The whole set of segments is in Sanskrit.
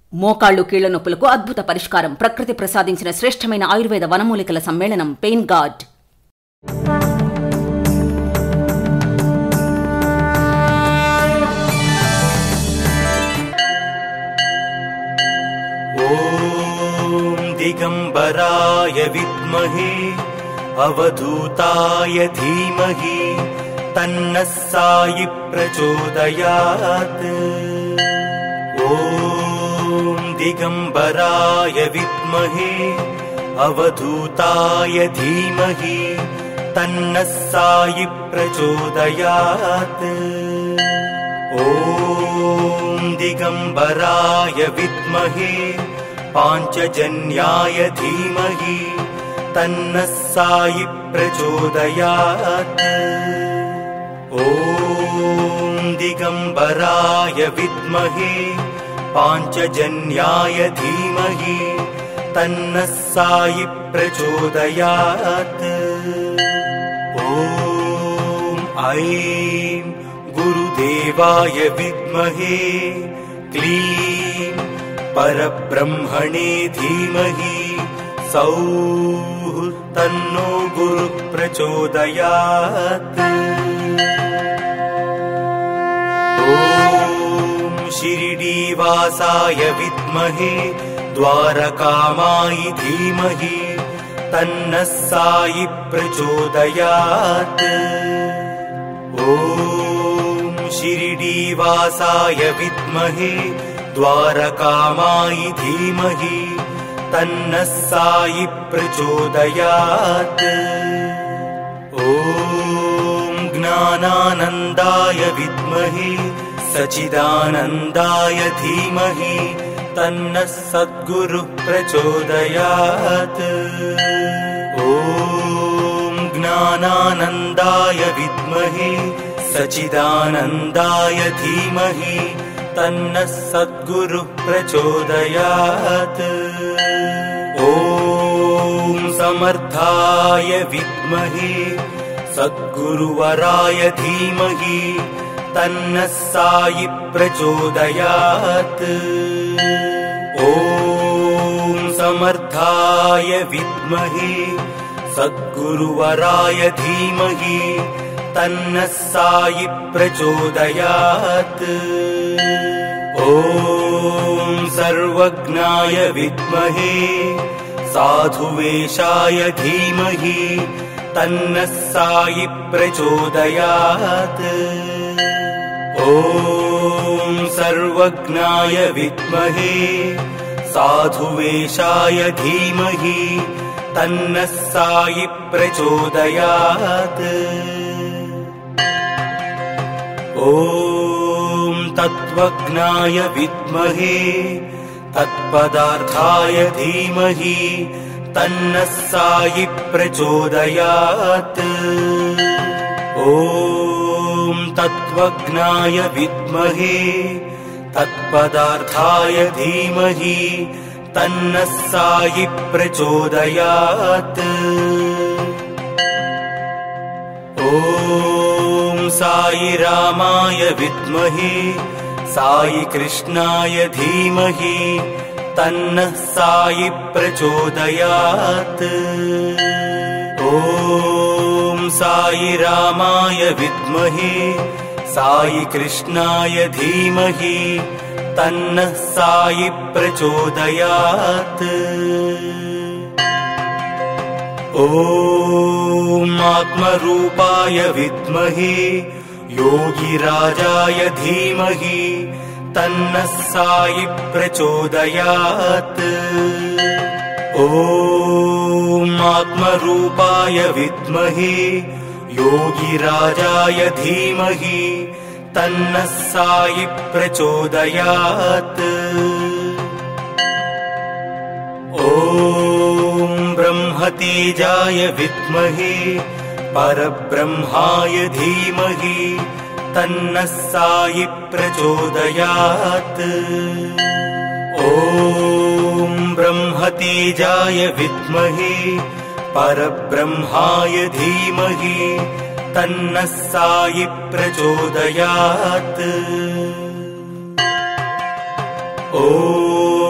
మోకాళ్లు కీళ్ల నొప్పులకు అద్భుత పరిష్కారం. ప్రకృతి ప్రసాదించిన శ్రేష్టమైన ఆయుర్వేద వనమూలికల సమ్మేళనం పెయిన్ గార్డ్. ఓం దిగంబరాయ విద్మహే అవధూతాయ ధీమహి తన్నః సాయి ప్రచోదయాత్. ఓం దిగంబరాయ విద్మహే అవధూతాయ ధీమహి తన్నః సాయి ప్రచోదయాత్. ఓం దిగంబరాయ విద్మహే పాంచజన్యాయ ధీమహి తన్నః సాయి ప్రచోదయాత్. ఓం దిగంబరాయ విద్మహే పాంచజన్యాయ ధీమహి తన్నః సాయి ప్రచోదయాత్. ఓం ఐం గురుదేవాయ విద్మహే క్లీం పరబ్రహ్మణే ధీమహి సౌః తన్నో గురుః ప్రచోదయాత్. ఓం షిరిడీవాసాయ విద్మహే ద్వారకామాయి ధీమహి తన్నః సాయి ప్రచోదయాత్. ఓం షిరిడీవాసాయ విద్మహే ద్వారకామాయి ధీమహి తన్నః సాయి ప్రచోదయాత్. ఓం జ్ఞానానందాయ విద్మహే సచిదానందాయ ధీమహి తన్నః సద్గురుః ప్రచోదయాత్. ఓం జ్ఞానానందాయ విద్మహే సచిదానందాయ ధీమహి తన్నః సద్గురుః ప్రచోదయాత్. ఓం సమర్థాయ విద్మహే సద్గురువరాయ ధీమహి తన్నః సాయి ప్రచోదయాత్. ఓం సమర్థాయ విద్మహే సద్గురువరాయ ధీమహి తన్నః సాయి ప్రచోదయాత్. ఓం సర్వజ్ఞాయ విద్మహే సాధువేషాయ ధీమహి తన్నః సాయి ప్రచోదయాత్. ఓం సర్వజ్ఞాయ విద్మహే సాధువేషాయ ధీమహి తన్నః సాయి ప్రచోదయాత్. ఓం తత్వజ్ఞాయ విద్మహే తత్పదార్థాయ ధీమహి తన్నః సాయి ప్రచోదయాత్. ఓం తత్వజ్ఞాయ విద్మహే తత్పదార్థాయ ధీమహి తన్నః సాయి ప్రచోదయాత్. ఓం సాయి రామాయ విద్మహే సాయి కృష్ణాయ ధీమహి తన్నః సాయి ప్రచోదయాత్. ఓం సాయి రామాయ విద్మహే సాయి కృష్ణాయ ధీమహి తన్నః సాయి ప్రచోదయాత్. ఓం ఆత్మరూపాయ విద్మహే యోగిరాజాయ ధీమహి తన్నః సాయి ప్రచోదయాత్. ఓం ఆత్మరూపాయ విద్మహే యోగిరాజాయ ధీమహి తన్నః సాయి ప్రచోదయాత్. ఓం బ్రహ్మతేజాయ విద్మహే పరబ్రహ్మాయ ధీమహి తన్నః సాయి ప్రచోదయాత్. ఓం బ్రహ్మతేజాయ విద్మహే పరబ్రహ్మాయ ధీమహి తన్నః సాయి ప్రచోదయాత్. ఓం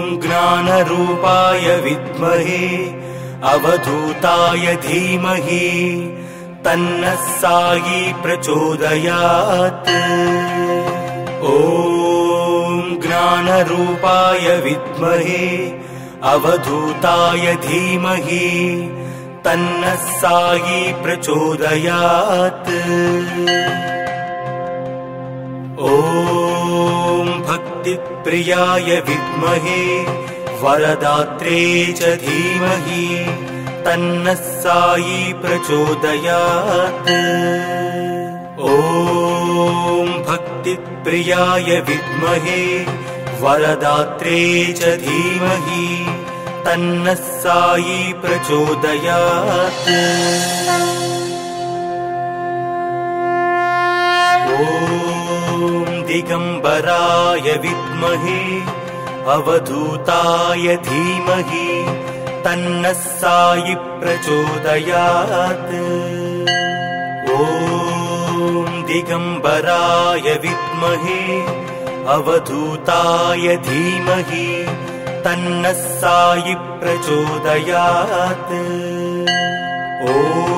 ज्ञानरूपाय विद्महे अवधूताय धीमहि तन्नः साई प्रचोदयात्। ॐ ज्ञानरूपाय विद्महे अवधूताय धीमहि तन्नः साई प्रचोदयात्। ॐ भक्तिप्रियाय विद्महे वरदात्रे च धीमहि तन्नः साई प्रचोदयात्। ॐ भक्तिप्रियाय विद्महे वरदात्रे च धीमहि तन्नः साई प्रचोदयात्। ॐ दिगम्बराय विद्महे अवधूताय धीमहि तन्नः साई प्रचोदयात्। ॐ दिगम्बराय विद्महे अवधूताय धीमहि तन्नः साई प्रचोदयात्। ॐ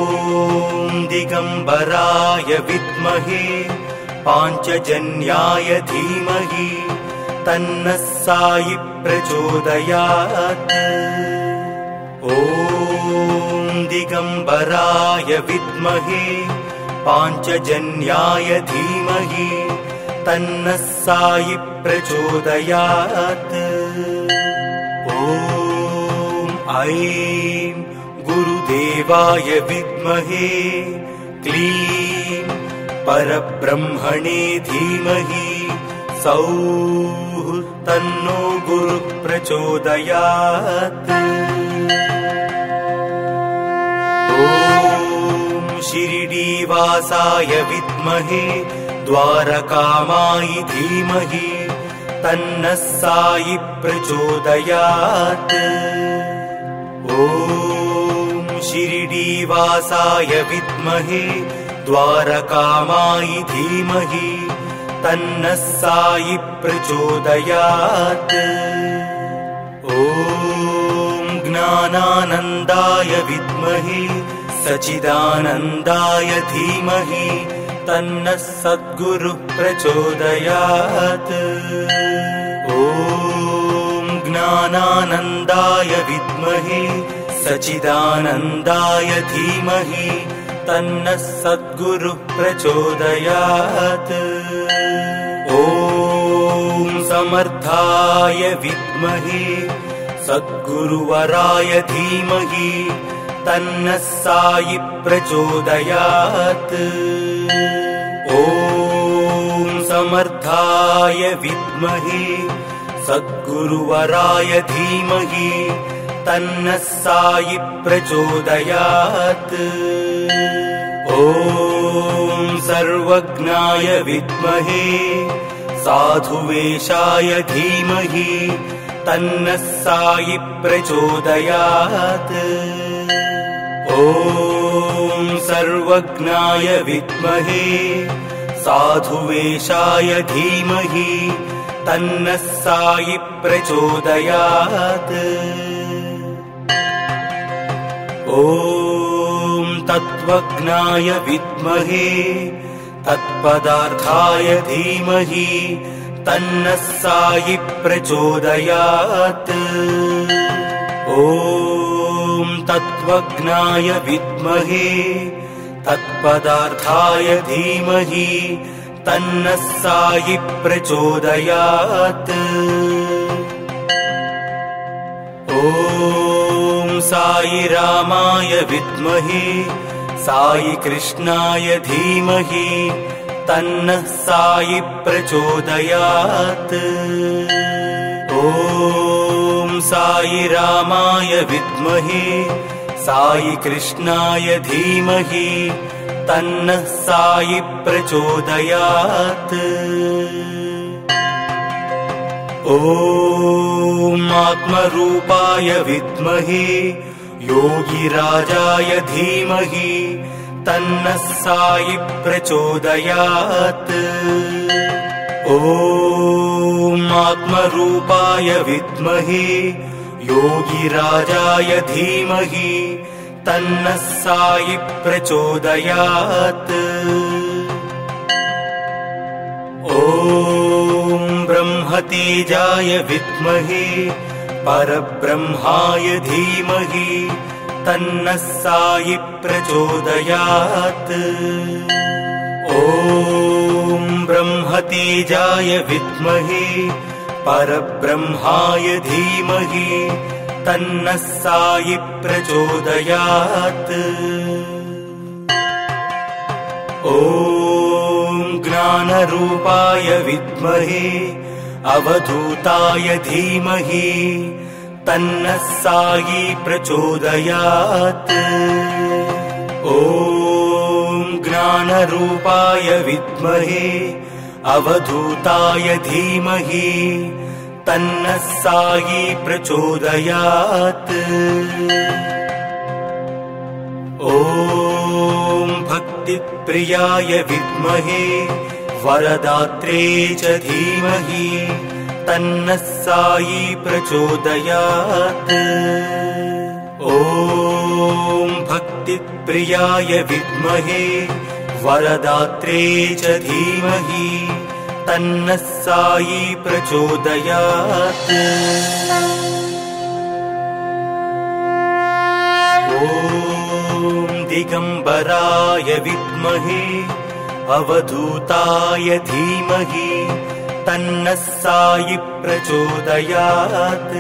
दिगम्बराय विद्महे पाञ्चजन्याय धीमहि तन्नः साई प्रचोदयात्। ॐ दिगम्बराय विद्महे पाञ्चजन्याय धीमहि तन्नः साई प्रचोदयात्। ॐ ऐं गुरुदेवाय विद्महे क्लीं परब्रह्मणे धीमहि सौः तन्नो गुरुः प्रचोदयात्। ॐ शिरिडीवासाय विद्महे द्वारकामाय धीमहि तन्नः साई प्रचोदयात्। ॐ शिरिडीवासाय विद्महे द्वारकामाय धीमहि तन्नः साई प्रचोदयात्। ॐ ज्ञानानन्दाय विद्महे सच्चिदानन्दाय धीमहि तन्नः सद्गुरुः प्रचोदयात्। ॐ ज्ञानानन्दाय विद्महे सच्चिदानन्दाय धीमहि तन्नः सद्गुरुः प्रचोदयात्। ॐ समर्थाय विद्महे सद्गुरुवराय धीमहि तन्नः साई प्रचोदयात्। ॐ समर्थाय विद्महे सद्गुरुवराय धीमहि तन्नः साई प्रचोदयात्। ॐ सर्वज्ञाय विद्महे साधुवेशाय धीमहि तन्नः साई प्रचोदयात्। ॐ सर्वज्ञाय विद्महे साधुवेशाय धीमहि तन्नः साई प्रचोदयात्। ॐ तत्त्वज्ञाय विद्महे तत्पदार्थाय धीमहि तन्नः साई प्रचोदयात्। ॐ तत्त्वज्ञाय विद्महे तत्पदार्थाय धीमहि तन्नः साई प्रचोदयात्। ॐ साई रामाय विद्महे साई कृष्णाय धीमहि तन्नः साई प्रचोदयात्। ॐ साई रामाय विद्महे साई कृष्णाय धीमहि तन्नः साई प्रचोदयात्। ॐ आत्मरूपाय विद्महे योगिराजाय धीमहि तन्नः साई प्रचोदयात्। ॐ ॐ आत्मरूपाय विद्महे योगिराजाय धीमहि तन्नः साई प्रचोदयात्। ॐ ब्रह्मतेजाय विद्महे परब्रह्माय धीमहि तन्नः साई प्रचोदयात्। ॐ ब्रह्मतेजाय विद्महे परब्रह्माय धीमहि तन्नः साई प्रचोदयात्। ॐ ज्ञानरूपाय विद्महे अवधूताय धीमहि तन्नः साई प्रचोदयात्। ॐ ज्ञानरूपाय विद्महे अवधूताय धीमहि तन्नः साई प्रचोदयात्। ॐ भक्तिप्रियाय विद्महे वरदात्रे च धीमहि तन्नः साई प्रचोदयात्। ॐ भक्तिप्रियाय विद्महे वरदात्रे च धीमहि तन्नः साई प्रचोदयात्। ॐ दिगम्बराय विद्महे अवधूताय धीमहि तन्नः साई प्रचोदयात्।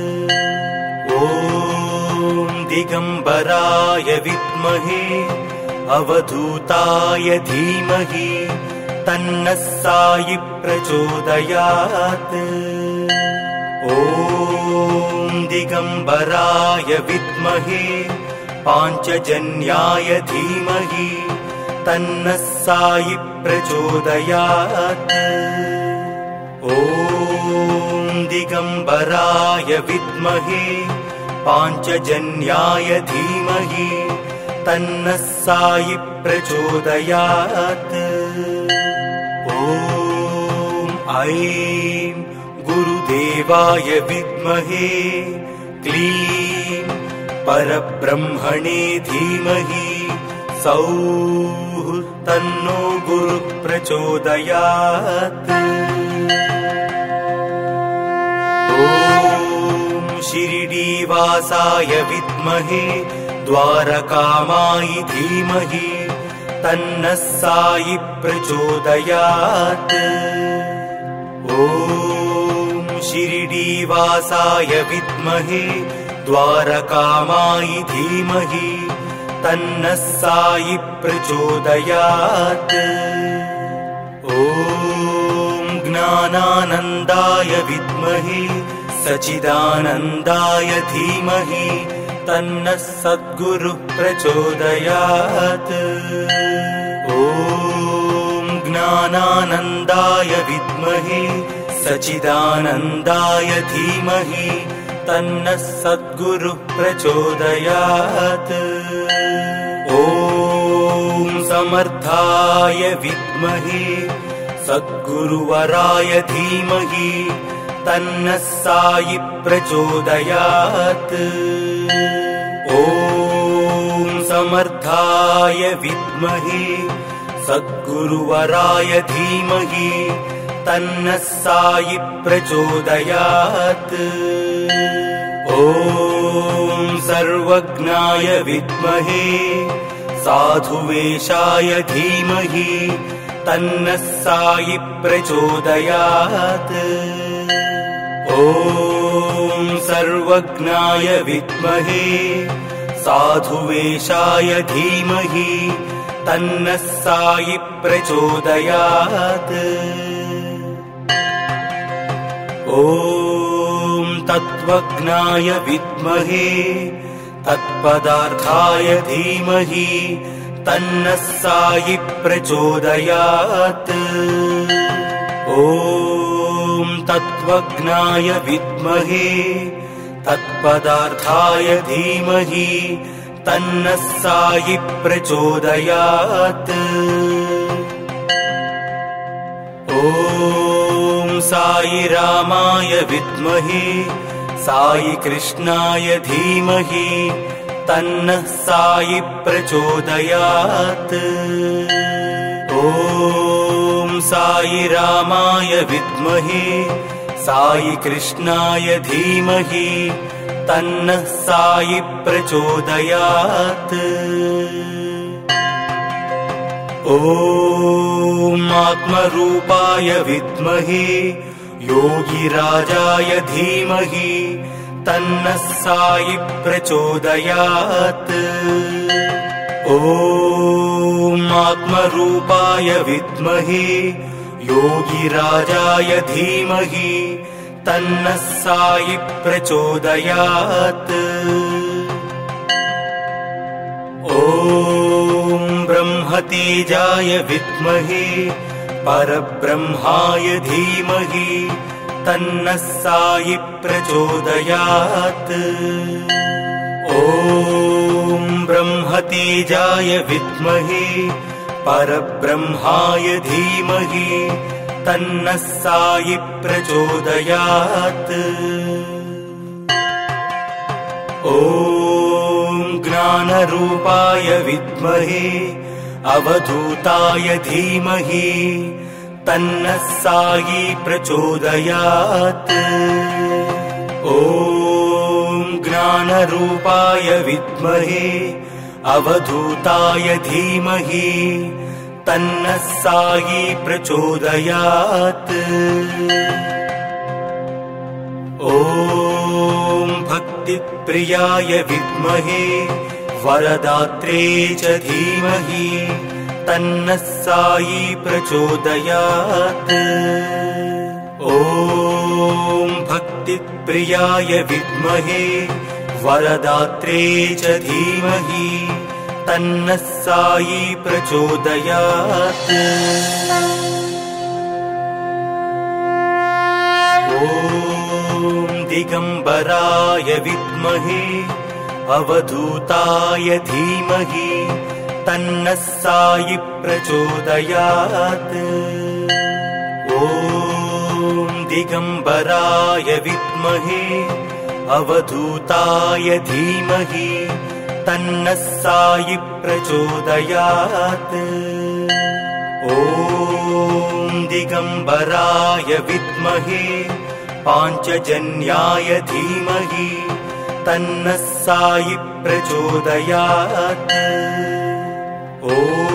ॐ दिगम्बराय विद्महे अवधूताय धीमहि तन्नः साई प्रचोदयात्। ॐ दिगम्बराय विद्महे पाञ्चजन्याय धीमहि तन्नः साई प्रचोदयात्। ॐ दिगम्बराय विद्महे पाञ्चजन्याय धीमहि तन्नः साई प्रचोदयात्। ॐ ऐं गुरुदेवाय विद्महे क्लीं परब्रह्मणे धीमहि सौः तन्नो गुरुः प्रचोदयात्। ॐ शिरडीवासाय विद्महे द्वारकामाय धीमहि तन्नः साई प्रचोदयात्। ॐ शिरडीवासाय विद्महे द्वारकामाय धीमहि तन्नः साई प्रचोदयात्। ॐ ज्ञानानन्दाय विद्महे सच्चिदानन्दाय धीमहि तन्नः सद्गुरुः प्रचोदयात्। ॐ ज्ञानानन्दाय विद्महे सच्चिदानन्दाय धीमहि तन्नः सद्गुरुः प्रचोदयात्। ॐ समर्थाय विद्महे सद्गुरुवराय धीमहि तन्नः साई प्रचोदयात्। ॐ समर्थाय विद्महे सद्गुरुवराय धीमहि तन्नः साई प्रचोदयात्। ॐ सर्वज्ञाय विद्महे साधुवेशाय धीमहि तन्नः साई प्रचोदयात्। ॐ सर्वज्ञाय विद्महे साधुवेशाय धीमहि तन्नः साई प्रचोदयात्। ॐ तत्त्वज्ञाय विद्महे तत्पदार्थाय धीमहि तन्नः साई प्रचोदयात्। ॐ तत्त्वज्ञाय विद्महे तत्पदार्थाय धीमहि तन्नः साई प्रचोदयात्। ॐ साई रामाय विद्महे साई कृष्णाय धीमहि तन्नः साई प्रचोदयात्। ॐ साई रामाय विद्महे साई कृष्णाय धीमहि तन्नः साई प्रचोदयात्। ॐ आत्मरूपाय विद्महे योगिराजाय धीमहि तन्नः साई प्रचोदयात्। ॐ आत्मरूपाय विद्महे योगिराजाय धीमहि तन्नः साई प्रचोदयात्। ॐ ब्रह्मतेजाय विद्महे परब्रह्माय धीमहि तन्नः साई प्रचोदयात्। ॐ ब्रह्मतेजाय विद्महे परब्रह्माय धीमहि तन्नः साई प्रचोदयात्। ॐ ज्ञानरूपाय विद्महे अवधूताय धीमहि तन्नः साई प्रचोदयात्। ॐ ज्ञानरूपाय विद्महे अवधूताय धीमहि तन्नः साई प्रचोदयात्। ॐ भक्तिप्रियाय विद्महे वरदात्रे च धीमहि तन्नः साई प्रचोदयात्। ॐ भक्तिप्रियाय विद्महे वरदात्रे च धीमहि तन्नः साई प्रचोदयात्। ॐ दिगम्बराय विद्महे अवधूताय धीमहि तन्नः साई प्रचोदयात्। ॐ दिगम्बराय विद्महे अवधूताय धीमहि तन्नः साई प्रचोदयात्। ॐ दिगम्बराय विद्महे पाञ्चजन्याय धीमहि तन्नः साई प्रचोदयात्। ॐ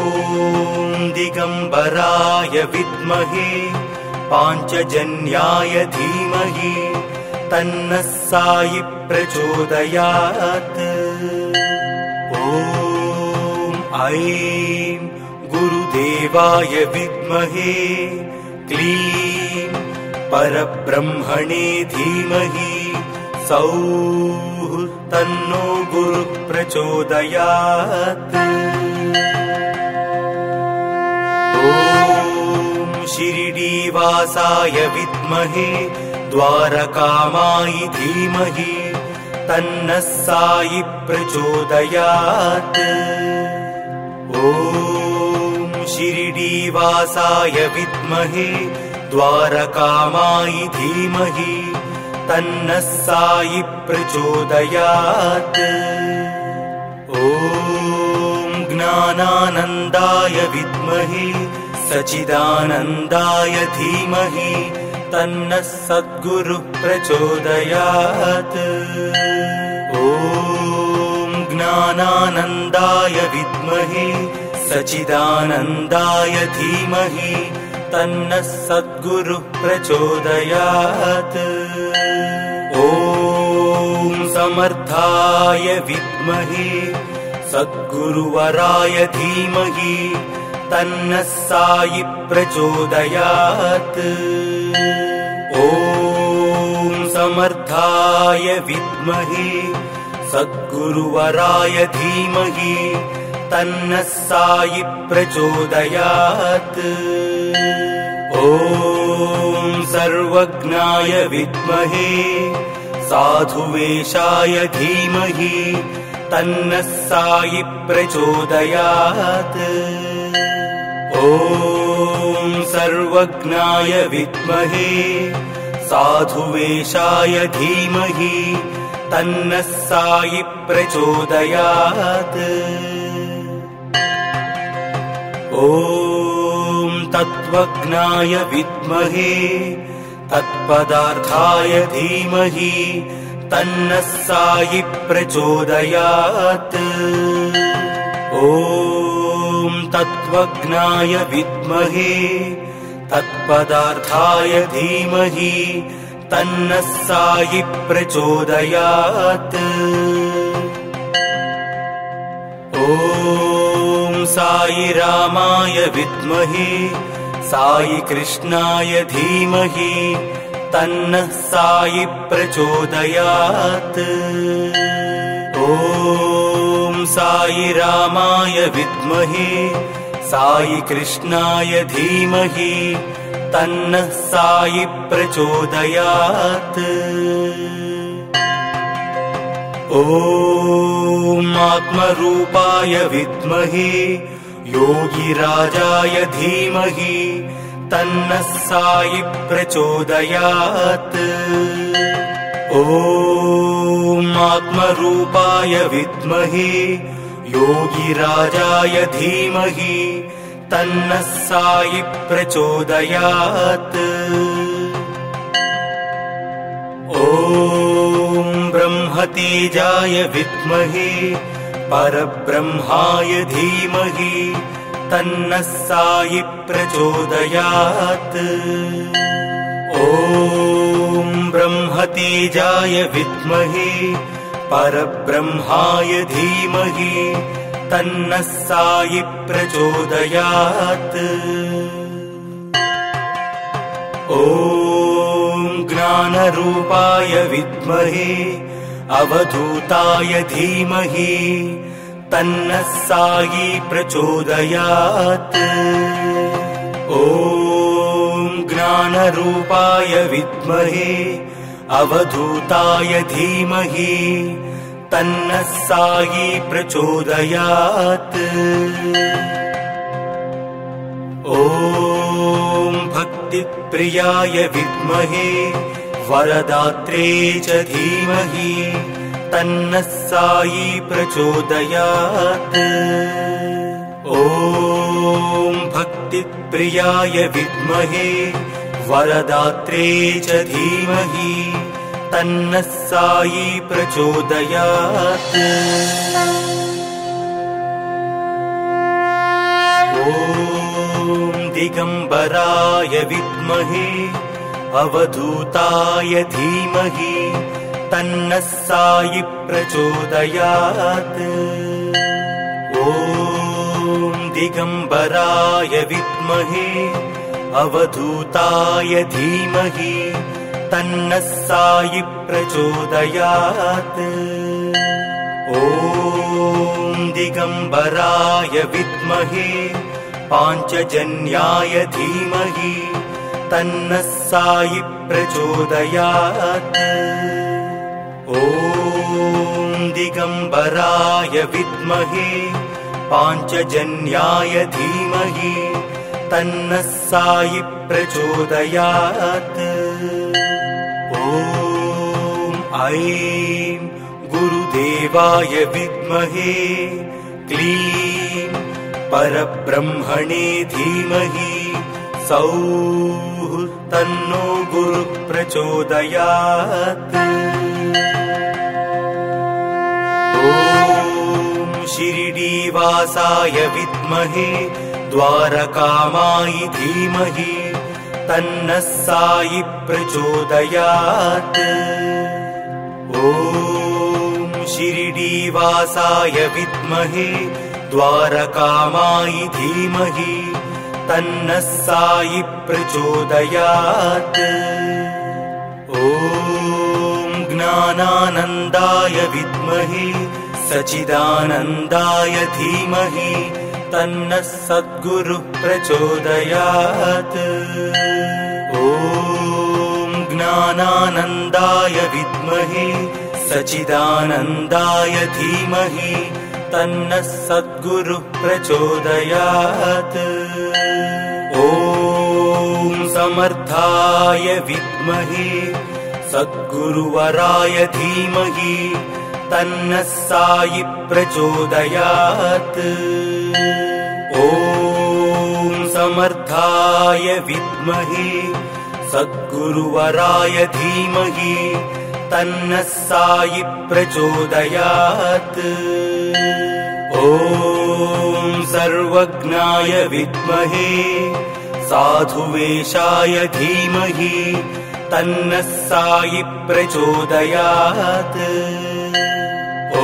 दिगम्बराय विद्महे पाञ्चजन्याय धीमहि तन्नः साई प्रचोदयात्। ॐ ऐं गुरुदेवाय विद्महे क्लीं परब्रह्मणे धीमहि सौः तन्नो गुरुः प्रचोदयात्। ॐ शिरिडीवासाय विद्महे द्वारकामाय धीमहि तन्नः साई प्रचोदयात्। ॐ शिरिडीवासाय विद्महे द्वारकामाय धीमहि तन्नः साई प्रचोदयात्। ॐ ज्ञानानन्दाय विद्महे सच्चिदानन्दाय धीमहि तन्नः सद्गुरुः प्रचोदयात्। ॐ ज्ञानानन्दाय विद्महे सच्चिदानन्दाय धीमहि तन्नः सद्गुरुः प्रचोदयात्। ॐ समर्थाय विद्महे सद्गुरुवराय धीमहि तन्नः साई प्रचोदयात्। ॐ समर्थाय विद्महे सद्गुरुवराय धीमहि तन्नः साई प्रचोदयात्। ॐ सर्वज्ञाय विद्महे साधुवेशाय धीमहि तन्नः साई प्रचोदयात्। ॐ सर्वज्ञाय विद्महे साधुवेशाय धीमहि तन्नः साई प्रचोदयात्। ॐ तत्त्वज्ञाय विद्महे तत्पदार्थाय धीमहि तन्नः साई प्रचोदयात्। ॐ तत्त्वज्ञाय विद्महे तत्पदार्थाय धीमहि तन्नः साई प्रचोदयात्। ॐ साई रामाय विद्महे साई कृष्णाय धीमहि तन्नः साई प्रचोदयात्। ॐ साई रामाय विद्महे साई कृष्णाय धीमहि तन्नः साई प्रचोदयात्। ॐ आत्मरूपाय विद्महे योगिराजाय धीमहि तन्नः साई प्रचोदयात्। ॐ आत्मरूपाय विद्महे योगिराजाय धीमहि तन्नः साई प्रचोदयात्। ॐ ब्रह्मतेजाय विद्महे परब्रह्माय धीमहि तन्नः साई प्रचोदयात्। ॐ ब्रह्मतेजाय विद्महे परब्रह्माय धीमहि तन्नः साई प्रचोदयात्। ॐ ज्ञानरूपाय विद्महे अवधूताय धीमहि तन्नः साई प्रचोदयात्। ॐ ज्ञानरूपाय विद्महे अवधूताय धीमहि तन्नः साई प्रचोदयात्। ॐ भक्तिप्रियाय विद्महे वरदात्रे च धीमहि तन्नः साई प्रचोदयात्। ॐ भक्तिप्रियाय विद्महे वरदात्रे च धीमहि तन्नः साई प्रचोदयात्। ॐ दिगम्बराय विद्महे अवधूताय धीमहि तन्नः साई प्रचोदयात्। ॐ दिगम्बराय विद्महे अवधूताय धीमहि तन्नः साई प्रचोदयात्। ॐ दिगम्बराय विद्महे पाञ्चजन्याय धीमहि तन्नः साई प्रचोदयात्। ॐ दिगम्बराय विद्महे पाञ्चजन्याय धीमहि तन्नः साई प्रचोदयात्। ॐ ऐं गुरुदेवाय विद्महे क्लीं परब्रह्मणे धीमहि सौः तन्नो गुरुः प्रचोदयात्। ॐ शिरिडीवासाय विद्महे द्वारकामाय धीमहि तन्नः साई प्रचोदयात्। ॐ शिरिडीवासाय विद्महे द्वारकामाय धीमहि तन्नः साई प्रचोदयात्। ॐ ज्ञानानन्दाय विद्महे सच्चिदानन्दाय धीमहि तन्नः सद्गुरुः प्रचोदयात्। ॐ ज्ञानानन्दाय विद्महे सच्चिदानन्दाय धीमहि तन्नः सद्गुरुः प्रचोदयात्। ॐ समर्थाय विद्महे सद्गुरुवराय धीमहि तन्नः साई प्रचोदयात्। ॐ समर्थाय विद्महे सद्गुरुवराय धीमहि तन्नः साई प्रचोदयात्। ॐ सर्वज्ञाय विद्महे साधुवेशाय धीमहि तन्नः साई प्रचोदयात्। ॐ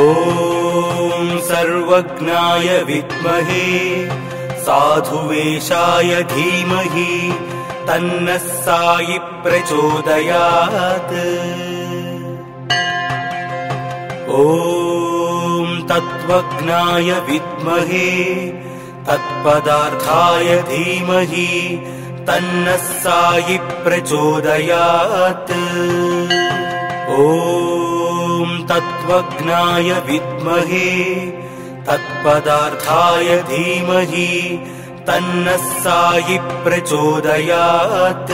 सर्वज्ञाय विद्महे साधुवेशाय धीमहि तन्नः साई प्रचोदयात्। ॐ तत्त्वज्ञाय विद्महे तत्पदार्थाय धीमहि तन्नः साई प्रचोदयात्। ॐ तत्त्वज्ञाय विद्महे तत्पदार्थाय धीमहि तन्नः साई प्रचोदयात्।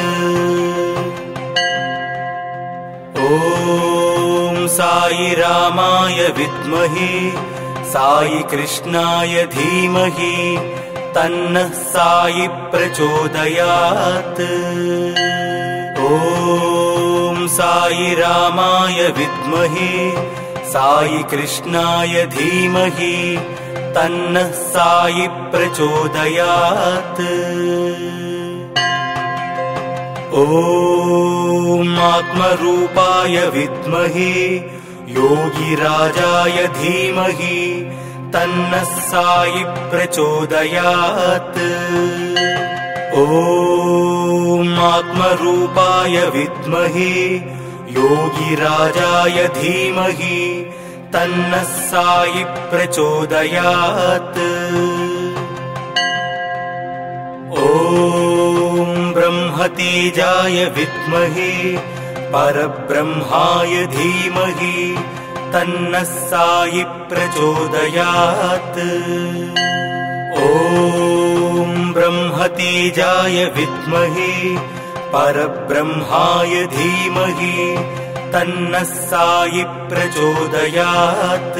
ॐ साई रामाय विद्महे साई कृष्णाय धीमहि तन्नः साई प्रचोदयात्। ॐ साई रामाय विद्महे साई कृष्णाय धीमहि तन्नः साई प्रचोदयात्। ॐ आत्मरूपाय विद्महे योगिराजाय धीमहि तन्नः साई प्रचोदयात्। ॐ आत्मरूपाय विद्महे योगिराजाय धीमहि तन्नः साई प्रचोदयात्। ॐ ब्रह्मतेजाय विद्महे परब्रह्माय धीमहि तन्नः साई प्रचोदयात्। ॐ ब्रह्मतेजाय विद्महे परब्रह्माय धीमहि तन्नः साई प्रचोदयात्।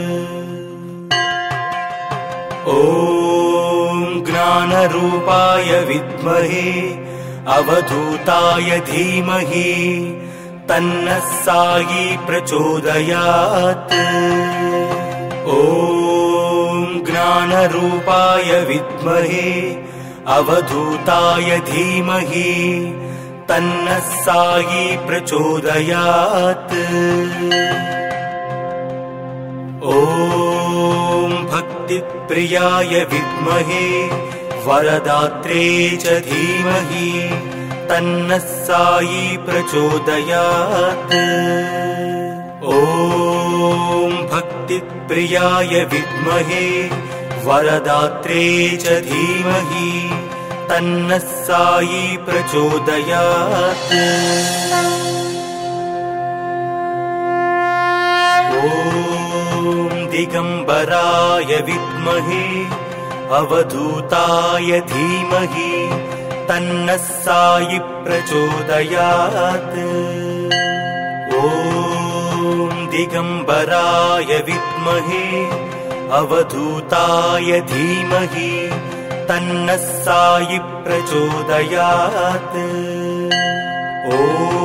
ॐ ज्ञानरूपाय विद्महे अवधूताय धीमहि तन्नः साई प्रचोदयात्। ॐ ज्ञानरूपाय विद्महे अवधूताय धीमहि तन्नः साई प्रचोदयात्। ॐ भक्तिप्रियाय विद्महे वरदात्रे च धीमहि तन्नः साई प्रचोदयात्। ॐ भक्तिप्रियाय विद्महे वरदात्रे च धीमहि तन्नः साई प्रचोदयात्। ॐ दिगम्बराय विद्महे अवधूताय धीमहि तन्नः साई प्रचोदयात्। ॐ दिगम्बराय विद्महे अवधूताय धीमहि तन्नः साई प्रचोदयात्। ॐ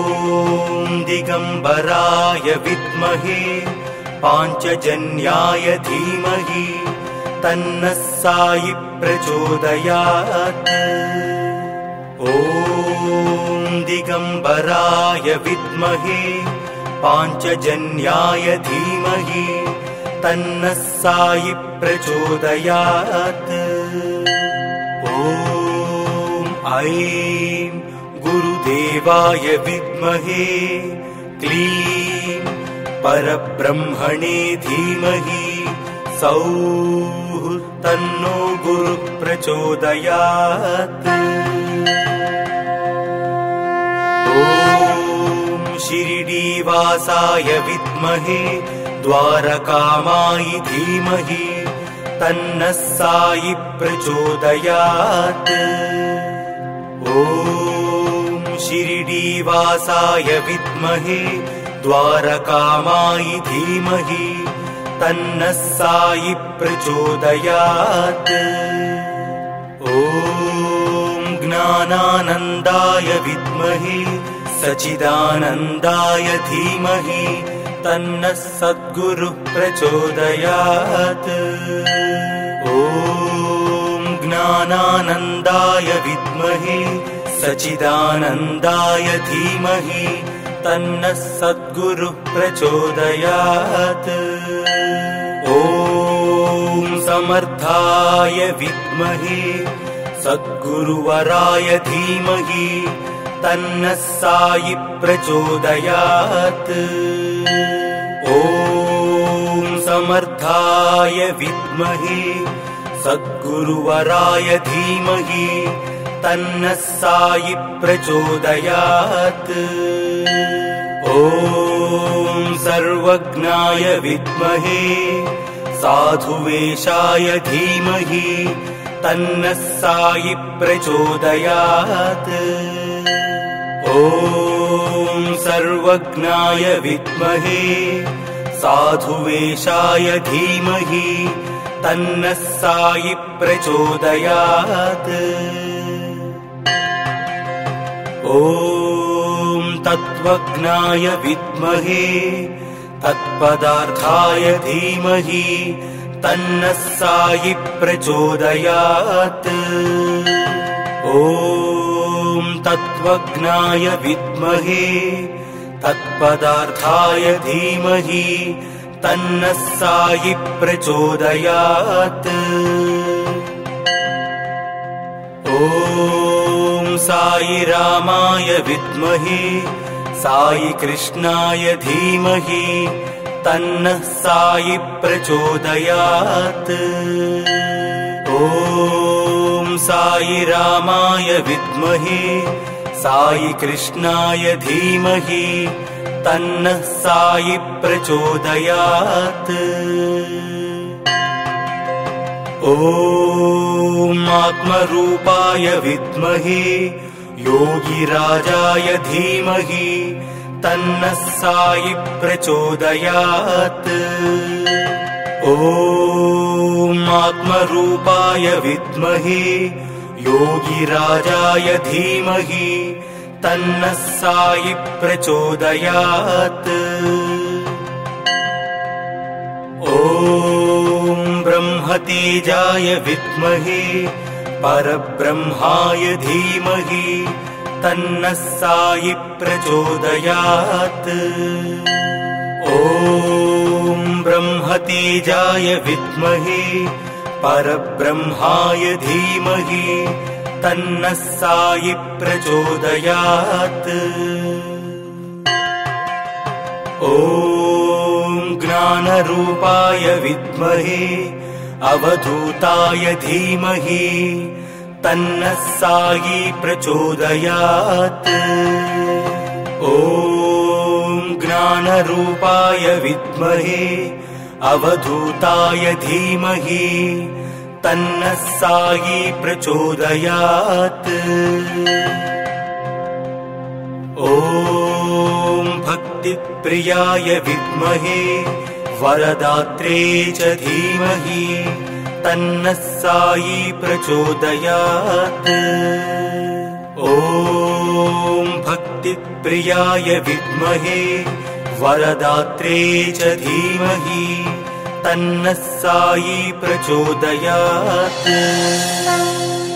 दिगम्बराय विद्महे पाञ्चजन्याय धीमहि तन्नः साई प्रचोदयात्। ॐ दिगम्बराय विद्महे पाञ्चजन्याय धीमहि तन्नः साई प्रचोदयात्। ॐ ऐं गुरुदेवाय विद्महे क्लीं परब्रह्मणे धीमहि सौः तन्नो गुरुः प्रचोदयात्। ॐ शिरिडीवासाय विद्महे द्वारकामाय धीमहि तन्नः साई प्रचोदयात्। ॐ शिरिडीवासाय विद्महे द्वारकामायि धीमहि तन्नः साई प्रचोदयात्। ॐ ज्ञानानन्दाय विद्महे सच्चिदानन्दाय धीमहि तन्नः सद्गुरुः प्रचोदयात्। ॐ ज्ञानानन्दाय विद्महे सच्चिदानन्दाय धीमहि तन्नः सद्गुरुः प्रचोदयात्। ॐ समर्थाय विद्महे सद्गुरुवराय धीमहि तन्नः साई प्रचोदयात्। ॐ समर्थाय विद्महे सद्गुरुवराय धीमहि तन्नः साई प्रचोदयात्। ॐ सर्वज्ञाय विद्महे साधुवेशाय धीमहि तन्नः साई प्रचोदयात्। ॐ सर्वज्ञाय विद्महे साधुवेशाय धीमहि तन्नः साई प्रचोदयात्। ॐ तत्त्वज्ञाय विद्महे तत्पदार्थाय धीमहि तन्नः साई प्रचोदयात्। ॐ तत्त्वज्ञाय विद्महे तत्पदार्थाय धीमहि तन्नः साई प्रचोदयात्। ॐ साई रामाय विद्महे साई कृष्णाय धीमहि तन्नः साई प्रचोदयात्। ॐ साई रामाय विद्महे साई कृष्णाय धीमहि तन्नः साई प्रचोदयात्। ॐ आत्मरूपाय विद्महे योगिराजाय धीमहि तन्नः साई प्रचोदयात्। ॐ आत्मरूपाय विद्महे योगिराजाय धीमहि तन्नः साई प्रचोदयात्। ॐ ब्रह्मतेजाय विद्महे परब्रह्माय धीमहि तन्नः साई प्रचोदयात्। ॐ ब्रह्मतेजाय विद्महे परब्रह्माय धीमहि तन्नः साई प्रचोदयात्। ॐ ज्ञानरूपाय विद्महे अवधूताय धीमहि तन्नः साई प्रचोदयात्। ॐ ज्ञानरूपाय विद्महे अवधूताय धीमहि तन्नः साई प्रचोदयात्। ॐ भक्तिप्रियाय विद्महे वरदात्रे च धीमहि तन्नः साई प्रचोदयात्। ॐ भक्तिप्रियाय विद्महे वरदात्रे च धीमहि तन्नः साई प्रचोदयात्।